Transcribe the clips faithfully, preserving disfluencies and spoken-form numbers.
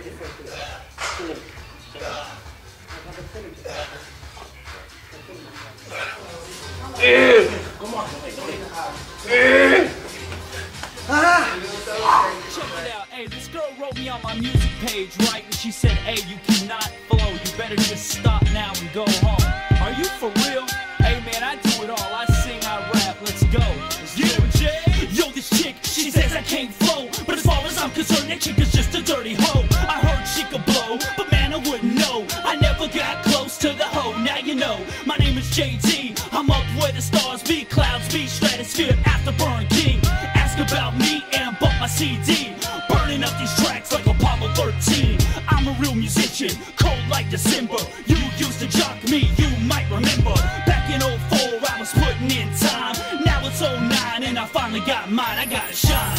Come on. Check it out, hey, this girl wrote me on my music page, right? And she said, hey, you cannot flow, you better just stop now and go home. Are you for real? Hey man, I do it all, I sing, I rap, let's go. You, Jay? Yo, this chick, she says I can't flow, but as far as I'm concerned, that chick is just a dirty hoe. I heard she could blow, but man, I wouldn't know. I never got close to the hoe, now you know. My name is J T, I'm up where the stars be, clouds be, stratosphere, afterburn king. Ask about me and bought my C D, burning up these tracks like Apollo thirteen. I'm a real musician, cold like December. You used to jock me, you might remember. Back in oh four I was putting in time. Now it's oh nine and I finally got mine, I gotta shine.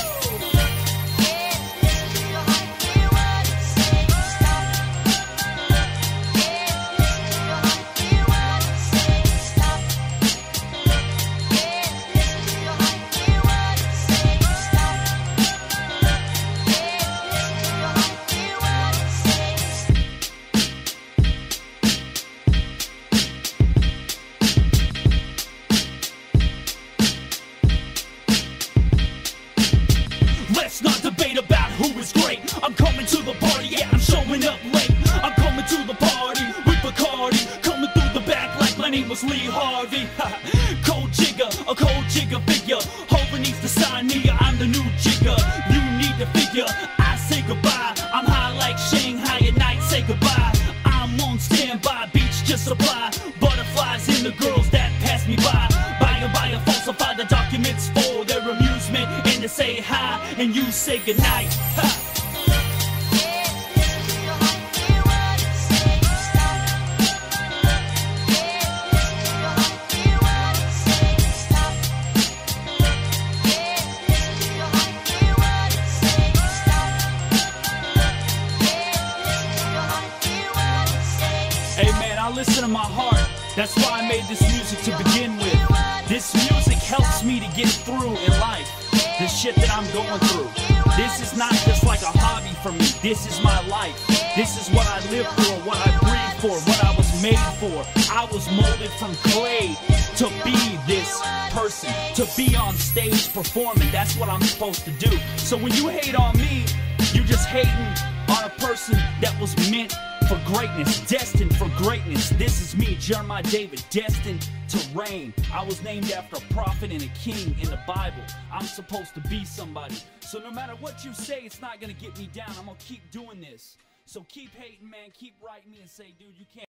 Let's not debate about who is great. I'm coming to the party, yeah, I'm showing up late. I'm coming to the party with Bacardi, coming through the back like my name was Lee Harvey. Cold jigger, a cold jigger figure. Hova needs to sign me, I'm the new jigger. You need to figure, I say goodbye. I'm high like Shanghai at night, say goodbye. I'm on standby, beach just supply. Butterflies in the girls that pass me by. Buy and buy and falsify the documents for their amusement. And to say hi and you say goodnight. Ha. Hey man, I listen to my heart. That's why I made this music to begin with. This music helps me to get through in life. The shit that I'm going through. This is not just like a hobby for me. This is my life. This is what I live for, what I breathe for, what I was made for. I was molded from clay to be this person, to be on stage performing. That's what I'm supposed to do. So when you hate on me, you just hating on a person that was meant for greatness, destined for greatness. This is me, Jeremiah David, destined to reign. I was named after a prophet and a king in the Bible. I'm supposed to be somebody. So no matter what you say, it's not gonna get me down. I'm gonna keep doing this. So keep hating, man, keep writing me and say, dude, you can't